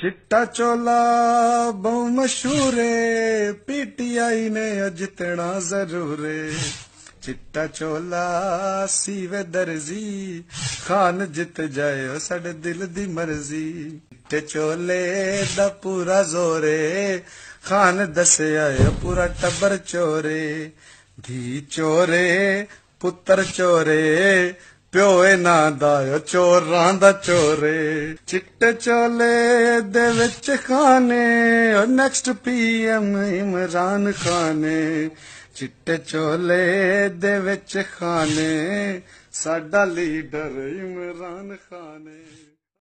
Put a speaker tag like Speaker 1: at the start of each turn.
Speaker 1: चिट्टा चोला बहु मशहूर है, पीटीआई ने जितना जरूर है। चिट्टा चोला सीवे दर्जी, खान जित जाए साडे दिल दी मर्जी। चिट्टे चोले दा पूरा जोरे, खान दसिया पूरा टब्बर चोरे। धी चोरे पुत्र चोरे, प्योए ना दायो चोरां दा चोरे। चिट्टे चोले दे विच खाने, नेक्स्ट PM इमरान खाने। चिट्टे चोले दे विच खाने, साडा लीडर इमरान खाने।